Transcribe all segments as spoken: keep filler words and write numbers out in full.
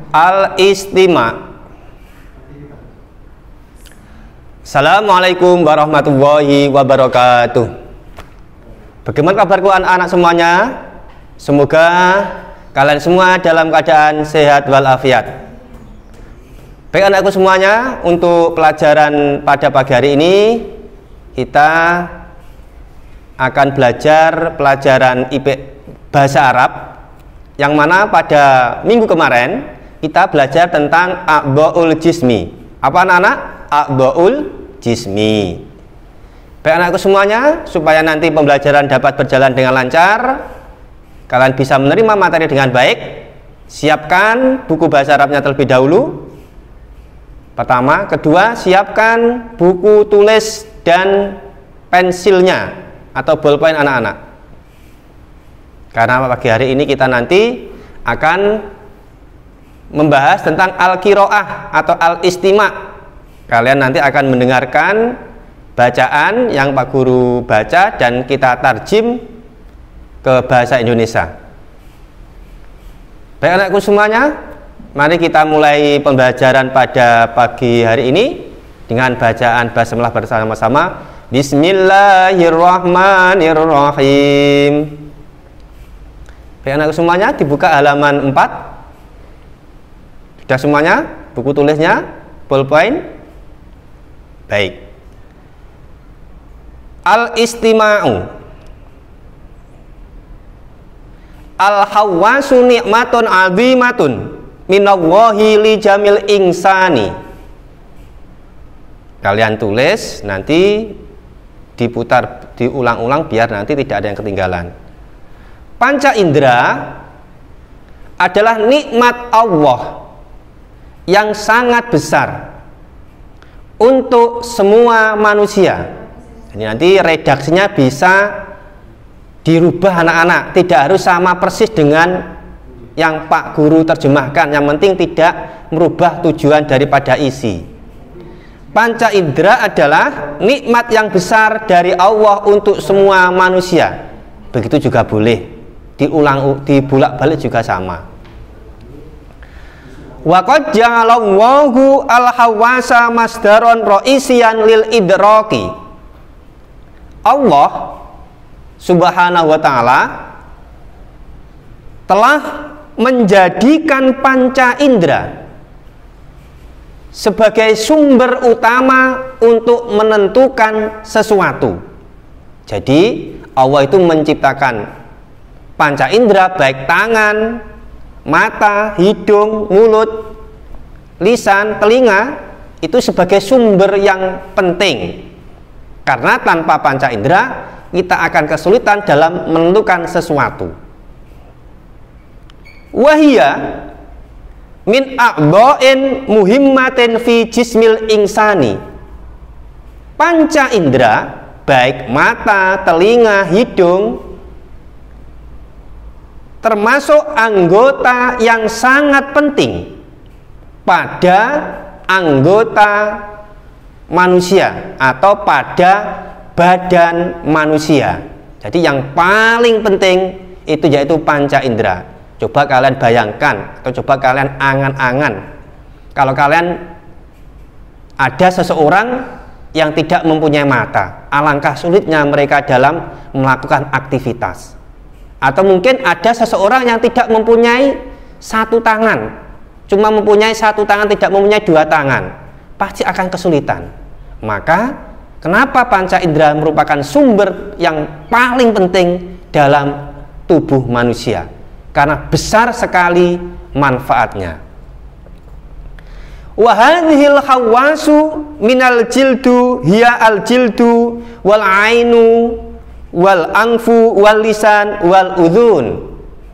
Al-istima'. Assalamualaikum warahmatullahi wabarakatuh. Bagaimana kabarku anak-anak semuanya? Semoga kalian semua dalam keadaan sehat walafiat. Baik anakku semuanya, untuk pelajaran pada pagi hari ini kita akan belajar pelajaran I P Bahasa Arab, yang mana pada minggu kemarin kita belajar tentang a'dha'ul jismi. Apa anak-anak? A'dha'ul jismi. Baik anakku semuanya, supaya nanti pembelajaran dapat berjalan dengan lancar, kalian bisa menerima materi dengan baik, siapkan buku bahasa Arabnya terlebih dahulu. Pertama, kedua, siapkan buku tulis dan pensilnya atau bolpen anak-anak. Karena pagi hari ini kita nanti akan membahas tentang al-qiraah atau al-istima'. Kalian nanti akan mendengarkan bacaan yang Pak Guru baca dan kita tarjim ke bahasa Indonesia. Baik anakku semuanya, mari kita mulai pembelajaran pada pagi hari ini dengan bacaan basmalah bersama-sama. Bismillahirrahmanirrahim. Baik anakku semuanya, dibuka halaman empat. Sudah semuanya? Buku tulisnya, bolpen. Baik. Al-istima'u. Al-hawwasu ni'matun 'azimatun minallahi li jamil insani. Kalian tulis, nanti diputar, diulang-ulang biar nanti tidak ada yang ketinggalan. Panca indera adalah nikmat Allah yang sangat besar untuk semua manusia. Jadi nanti redaksinya bisa dirubah anak-anak, tidak harus sama persis dengan yang Pak Guru terjemahkan, yang penting tidak merubah tujuan daripada isi. Panca indera adalah nikmat yang besar dari Allah untuk semua manusia. Begitu juga boleh diulang, dibulak-balik juga sama. Wa qad ja'alallahu al-hawasa masdaron ra'isiyan lil idraki. Allah Subhanahu wa ta'ala telah menjadikan panca indera sebagai sumber utama untuk menentukan sesuatu. Jadi Allah itu menciptakan panca indera, baik tangan, mata, hidung, mulut, lisan, telinga, itu sebagai sumber yang penting. Karena tanpa panca indera kita akan kesulitan dalam menentukan sesuatu. Wahia min a'dha'in muhimmatin fi jismil insani. Panca indera, baik mata, telinga, hidung, termasuk anggota yang sangat penting pada anggota manusia atau pada badan manusia. Jadi yang paling penting itu yaitu panca indera. Coba kalian bayangkan atau coba kalian angan-angan, kalau kalian ada seseorang yang tidak mempunyai mata, alangkah sulitnya mereka dalam melakukan aktivitas. Atau mungkin ada seseorang yang tidak mempunyai satu tangan, cuma mempunyai satu tangan, tidak mempunyai dua tangan, pasti akan kesulitan. Maka kenapa panca indera merupakan sumber yang paling penting dalam tubuh manusia? Karena besar sekali manfaatnya. Wa hadhil hawasu minal jildu hiya al jildu wal ainu wal anfu wal lisan wal udhun.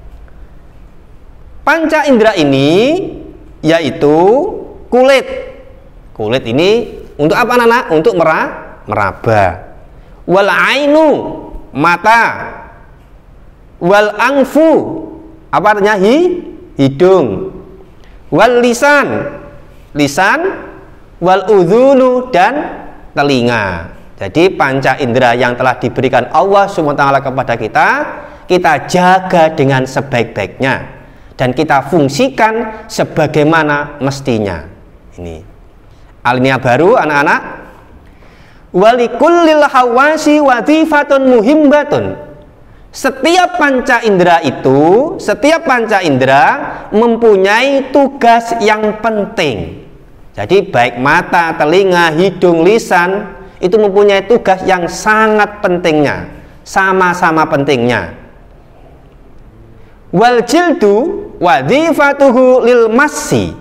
Panca indera ini yaitu kulit. Kulit ini untuk apa anak-anak? Untuk merah, meraba. Wal ainu, mata. Wal anfu, apa artinya? Hi, hidung. Wal lisan, lisan. Wal udhunu, dan telinga. Jadi panca indera yang telah diberikan Allah subhanahu wa taala kepada kita, kita jaga dengan sebaik-baiknya. dan kita fungsikan sebagaimana mestinya. Ini alinea baru anak-anak. Walikullil hawasi wazifatun muhimbatun. Setiap panca indera itu, setiap panca indera mempunyai tugas yang penting. Jadi baik mata, telinga, hidung, lisan itu mempunyai tugas yang sangat pentingnya, sama-sama pentingnya. Wal jildu wadzifatuhu lil massi.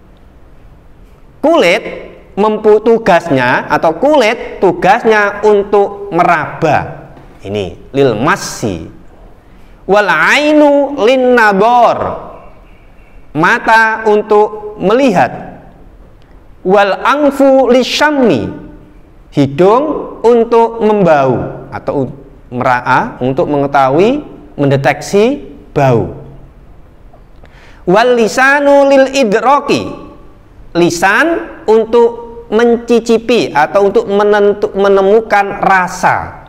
Kulit mempu tugasnya atau kulit tugasnya untuk meraba. Ini lil massi. Wal ainu lin nabor. Mata untuk melihat. Wal angfu lisyammi. Hidung untuk membau atau meraa untuk mengetahui, mendeteksi bau. Wal lisanu lil idroki. Lisan untuk mencicipi atau untuk menentu, menemukan rasa.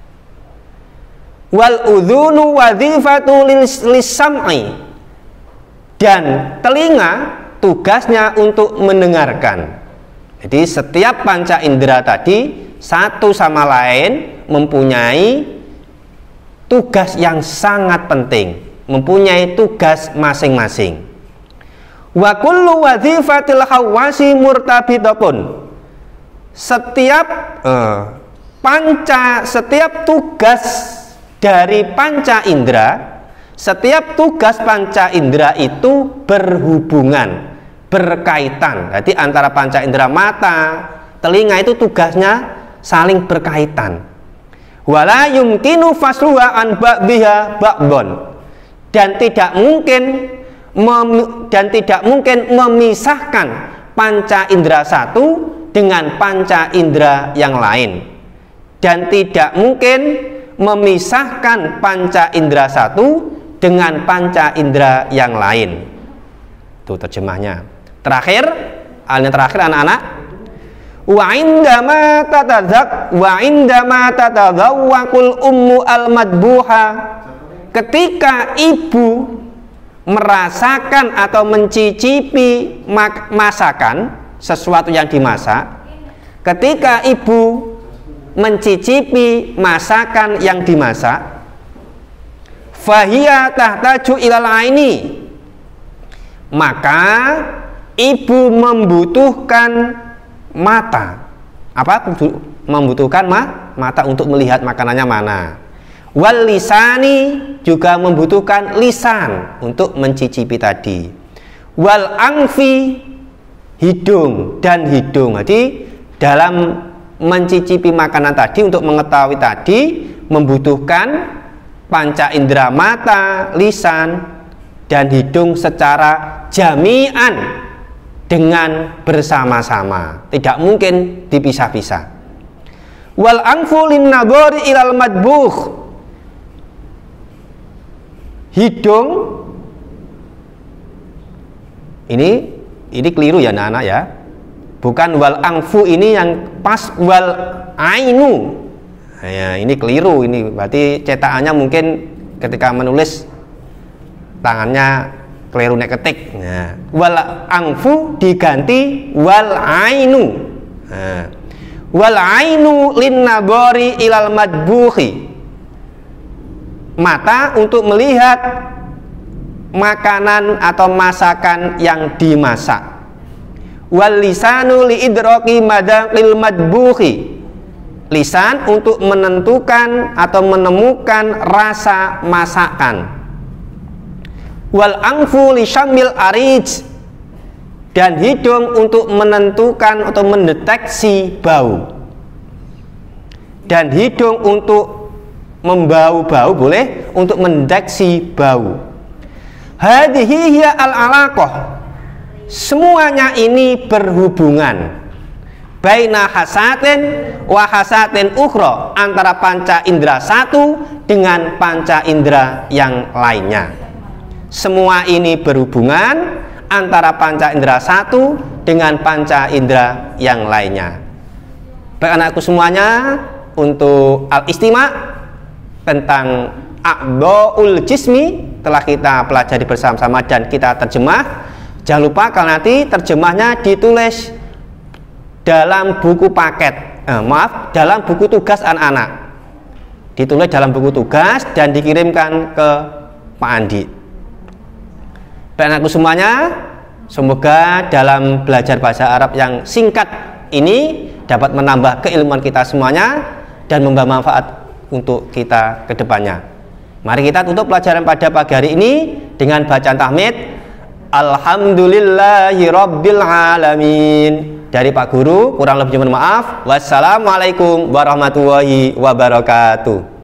Wal udhunu wadzifatu lisam'i. Dan telinga tugasnya untuk mendengarkan. Jadi setiap panca indera tadi satu sama lain mempunyai tugas yang sangat penting, mempunyai tugas masing-masing. Wa kullu wadzifatil hawasi murtabitatun. Setiap eh, panca, setiap tugas dari panca indera, setiap tugas panca indera itu berhubungan, berkaitan. Jadi antara panca indera mata, telinga itu tugasnya saling berkaitan. Wala yumkinu fasluha an ba'dhiha ba'dhon. Dan tidak mungkin mem, dan tidak mungkin memisahkan panca indera satu dengan panca indera yang lain, dan tidak mungkin memisahkan panca indera satu dengan panca indera yang lain. Itu terjemahnya. Terakhir, alinea terakhir anak-anak. Wa indama tatadzak wa indama tatadzawwaqul ummu al-madbuha. Ketika ibu merasakan atau mencicipi masakan, sesuatu yang dimasak, ketika ibu mencicipi masakan yang dimasak, fahiya tahtaju ilal aini, maka ibu membutuhkan mata. Apa? Membutuhkan ma? mata untuk melihat makanannya mana. Wal lisani, juga membutuhkan lisan untuk mencicipi tadi. Wal angfi, hidung dan hidung. Jadi dalam mencicipi makanan tadi, untuk mengetahui tadi, membutuhkan panca indera mata, lisan dan hidung secara jami'an, dengan bersama-sama, tidak mungkin dipisah-pisah. Wal angfu lin nabori ilal madbuh. Hidung ini ini keliru ya anak-anak ya. Bukan wal angfu ini yang pas, wal ainu. Ya, ini keliru, ini berarti cetakannya mungkin ketika menulis tangannya keliru nek ketik. Nah, wal angfu diganti wal ainu. Nah, wal ainu lin nabori ilal madbuhi. Mata untuk melihat makanan atau masakan yang dimasak. Wal lisanu li idraki madaqil madbuhi. Lisan untuk menentukan atau menemukan rasa masakan. Wal angfu li syamil arij. Dan hidung untuk menentukan atau mendeteksi bau. Dan hidung untuk membau-bau, boleh untuk mendeteksi bau. Hadhihi hiya al-alaqah. Semuanya ini berhubungan. Baina hasatin wa hasatin ukhra, antara panca indera satu dengan panca indera yang lainnya. Semua ini berhubungan antara panca indera satu dengan panca indera yang lainnya. Baik anakku semuanya, untuk al-istima' tentang a'dha'ul jismi telah kita pelajari bersama-sama dan kita terjemah. Jangan lupa kalau nanti terjemahnya ditulis dalam buku paket, eh, maaf, dalam buku tugas anak-anak. Ditulis dalam buku tugas dan dikirimkan ke Pak Andi. Baik anakku semuanya, semoga dalam belajar bahasa Arab yang singkat ini dapat menambah keilmuan kita semuanya dan membawa manfaat untuk kita ke depannya. Mari kita tutup pelajaran pada pagi hari ini dengan bacaan tahmid Alhamdulillahi Rabbil Alamin. Dari Pak Guru, kurang lebihnya mohon maaf. Wassalamualaikum warahmatullahi wabarakatuh.